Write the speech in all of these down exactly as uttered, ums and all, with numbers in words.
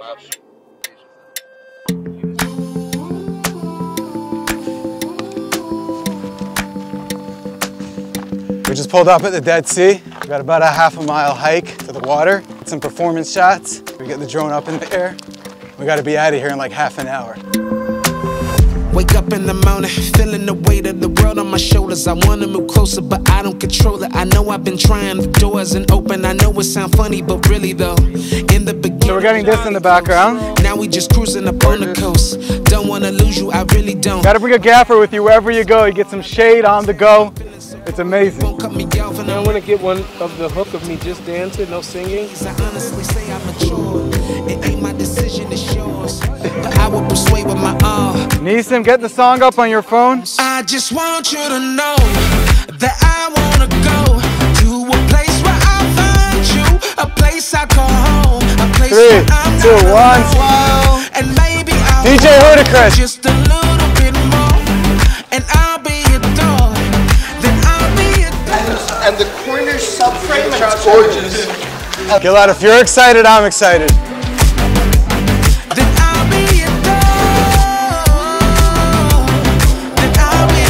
We just pulled up at the Dead Sea. We got about a half a mile hike to the water. Some performance shots. We get the drone up in the air. We gotta be out of here in like half an hour. Wake up in the morning, feeling the weight of the world on my shoulders. I wanna move closer, but I don't control it. I know I've been trying, the door isn't open. I know it sounds funny, but really though, in the beginning. So we're getting this in the background. Now we just cruising up on the coast. Don't wanna lose you, I really don't. Gotta bring a gaffer with you wherever you go. You get some shade on the go. It's amazing. I want to get one of the hook of me just dancing, no singing. I honestly say I'm mature. It ain't my decision, it's yours. But I will persuade with my all. Neeson, get the song up on your phone. I just want you to know that I wanna go to a place where I find you, a place I call home, a place Three, where I'm two, not one. alone. And maybe I'll D J Ludacris. Just a little bit more, and I'll be your dog. Then I'll be your dog. And the corner subframe, it's gorgeous. Gillette, if you're excited, I'm excited. Then I'll be your dog. Then I'll be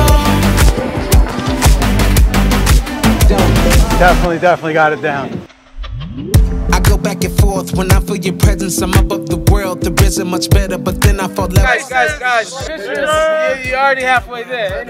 your dog. Definitely, definitely got it down. I go back and forth when I feel your presence. I'm above the world. The isn't much better, but then I fall level. Guys, guys, guys, you're already halfway there.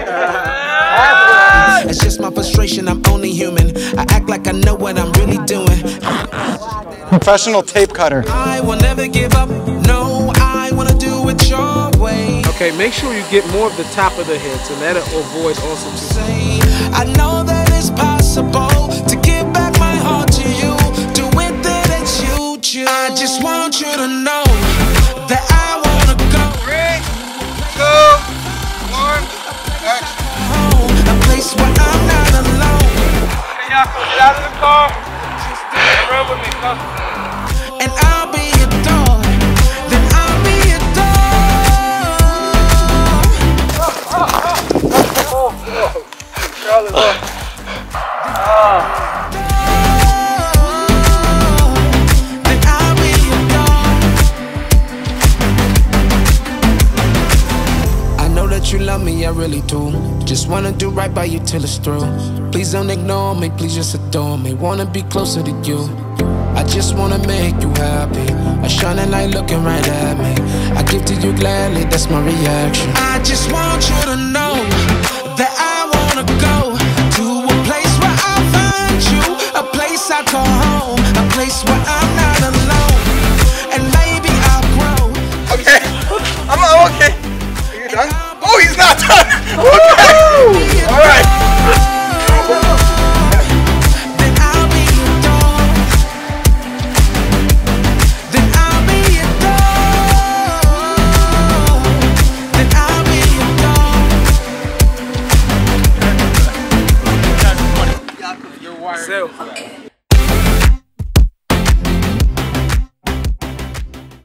It's just my frustration, I'm only human. I act like I know what I'm really doing. Professional tape cutter. I will never give up. No, I want to do it your way. Okay, make sure you get more of the top of the head, so that'll avoid all some. I know that it's possible to give back my heart to you. Do it that you choose. I just want you to know that I want to go. Three, two, one, action. A place where I'm not alone. Hey, y'all, get out of the car. Run with me, come. And I'll be your dog. Then I'll be your dog. Then I'll be your dog. I know that you love me, I really do. Just wanna do right by you till it's through. Please don't ignore me, please just adore me. Wanna be closer to you. I just wanna make you happy. A shining light looking right at me. I give to you gladly, that's my reaction. I just want you to know that I wanna go to a place where I find you, a place I call home, a place where I'm not alone. And maybe I'll grow. Okay, I'm, I'm okay. Are you done? Oh, he's not done. Okay. All right. Then I'll be your dog. Then I'll be your dog. Then I'll be your dog. You're wired.